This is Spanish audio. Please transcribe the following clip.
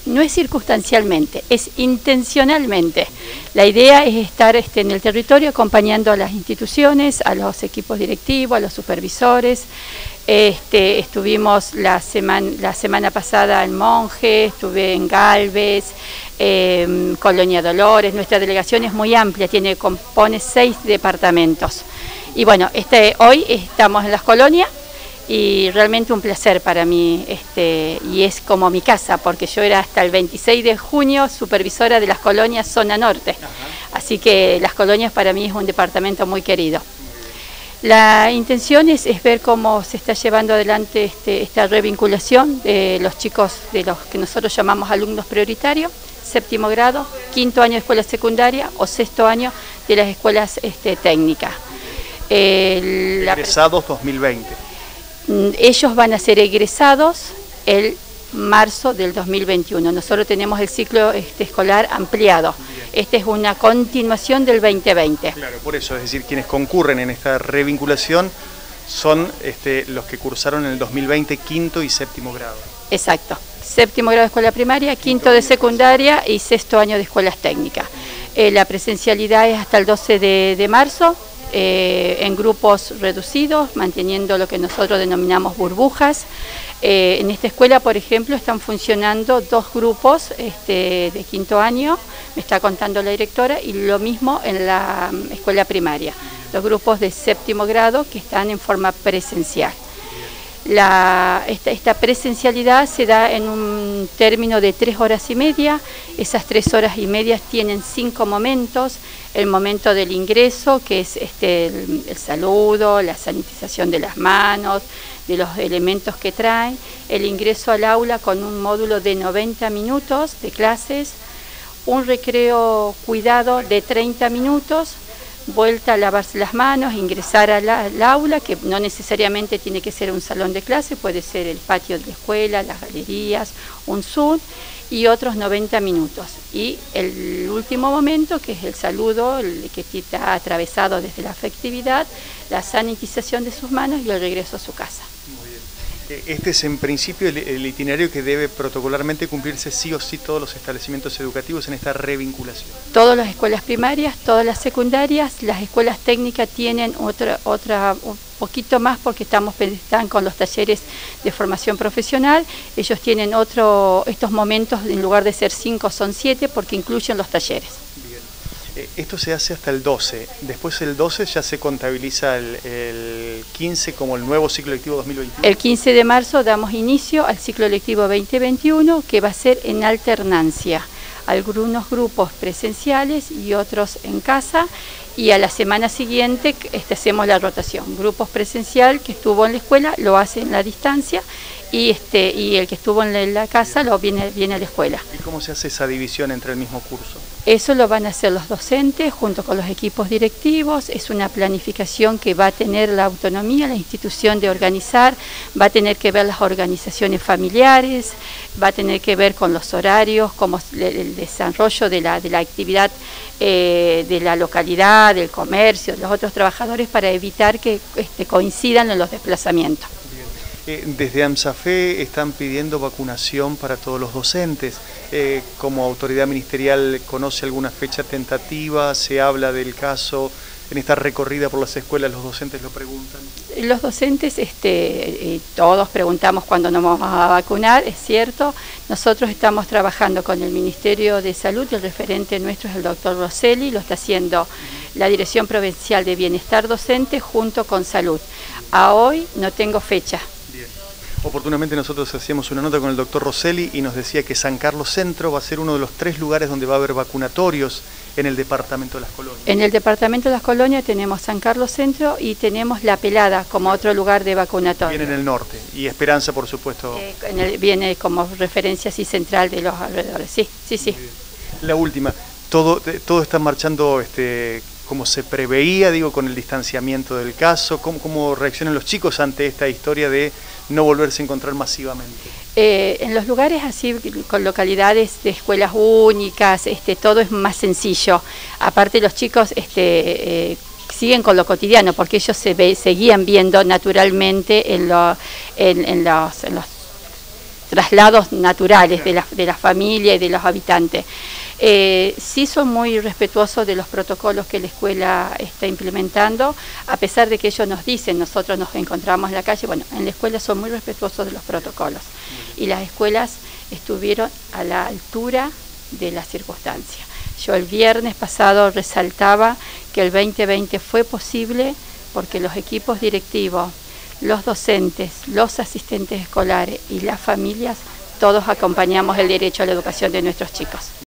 No es circunstancialmente, es intencionalmente. La idea es estar en el territorio acompañando a las instituciones, a los equipos directivos, a los supervisores. Estuvimos la semana pasada en Monje, estuve en Galvez, Colonia Dolores. Nuestra delegación es muy amplia, compone 6 departamentos. Y bueno, hoy estamos en las colonias. Y realmente un placer para mí, y es como mi casa, porque yo era hasta el 26 de junio supervisora de las colonias Zona Norte. Así que las colonias para mí es un departamento muy querido. La intención es ver cómo se está llevando adelante esta revinculación de los chicos, de los que nosotros llamamos alumnos prioritarios, 7º grado, 5º año de escuela secundaria o 6º año de las escuelas técnicas. Egresados 2020. Ellos van a ser egresados el marzo del 2021. Nosotros tenemos el ciclo escolar ampliado. Esta es una continuación del 2020. Claro, por eso, es decir, quienes concurren en esta revinculación son los que cursaron en el 2020 5º y 7º grado. Exacto. 7º grado de escuela primaria, 5º de secundaria y 6º año de escuelas técnicas. La presencialidad es hasta el 12 de marzo. En grupos reducidos, manteniendo lo que nosotros denominamos burbujas. En esta escuela, por ejemplo, están funcionando 2 grupos de 5º año, me está contando la directora, y lo mismo en la escuela primaria, 2 grupos de 7º grado que están en forma presencial. Esta presencialidad se da en un término de 3 horas y media. Esas 3 horas y media tienen 5 momentos. El momento del ingreso, que es el saludo, la sanitización de las manos, de los elementos que traen. El ingreso al aula con un módulo de 90 minutos de clases. Un recreo cuidado de 30 minutos. Vuelta a lavarse las manos, ingresar al aula, que no necesariamente tiene que ser un salón de clase, puede ser el patio de la escuela, las galerías, un Zoom, y otros 90 minutos. Y el último momento, que es el saludo, el que está atravesado desde la afectividad, la sanitización de sus manos y el regreso a su casa. Muy bien. Este es en principio el itinerario que debe protocolarmente cumplirse sí o sí todos los establecimientos educativos en esta revinculación. Todas las escuelas primarias, todas las secundarias, las escuelas técnicas tienen un poquito más porque están con los talleres de formación profesional. Ellos tienen estos momentos, en lugar de ser 5 son 7 porque incluyen los talleres. Esto se hace hasta el 12, después el 12 ya se contabiliza el 15 como el nuevo ciclo lectivo 2021. El 15 de marzo damos inicio al ciclo lectivo 2021, que va a ser en alternancia, algunos grupos presenciales y otros en casa, y a la semana siguiente hacemos la rotación. Grupos presencial que estuvo en la escuela lo hace en la distancia, y el que estuvo en la casa viene a la escuela. ¿Y cómo se hace esa división entre el mismo curso? Eso lo van a hacer los docentes junto con los equipos directivos. Es una planificación que va a tener la autonomía, la institución de organizar, va a tener que ver las organizaciones familiares, va a tener que ver con los horarios, como el desarrollo de la actividad de la localidad, del comercio, de los otros trabajadores, para evitar que coincidan en los desplazamientos. Desde AMSAFE están pidiendo vacunación para todos los docentes. Como autoridad ministerial, ¿conoce alguna fecha tentativa? ¿Se habla del caso? En esta recorrida por las escuelas, los docentes lo preguntan. Los docentes, todos preguntamos cuándo nos vamos a vacunar, es cierto. Nosotros estamos trabajando con el Ministerio de Salud, y el referente nuestro es el doctor Rosselli, lo está haciendo la Dirección Provincial de Bienestar Docente junto con Salud. A hoy no tengo fecha. Oportunamente nosotros hacíamos una nota con el doctor Rosselli y nos decía que San Carlos Centro va a ser uno de los 3 lugares donde va a haber vacunatorios en el departamento de Las Colonias. En el departamento de Las Colonias tenemos San Carlos Centro y tenemos La Pelada como otro lugar de vacunatorio. Viene en el norte y Esperanza, por supuesto. Viene como referencia así central de los alrededores, sí. La última, todo está marchando como se preveía, con el distanciamiento del caso. ¿Cómo reaccionan los chicos ante esta historia de no volverse a encontrar masivamente? En los lugares así, con localidades de escuelas únicas, todo es más sencillo. Aparte los chicos siguen con lo cotidiano, porque ellos se seguían viendo naturalmente en los traslados naturales de la familia y de los habitantes. Sí son muy respetuosos de los protocolos que la escuela está implementando, a pesar de que ellos nos dicen, nosotros nos encontramos en la calle, bueno, en la escuela son muy respetuosos de los protocolos y las escuelas estuvieron a la altura de las circunstancias. Yo el viernes pasado resaltaba que el 2020 fue posible porque los equipos directivos, los docentes, los asistentes escolares y las familias, todos acompañamos el derecho a la educación de nuestros chicos.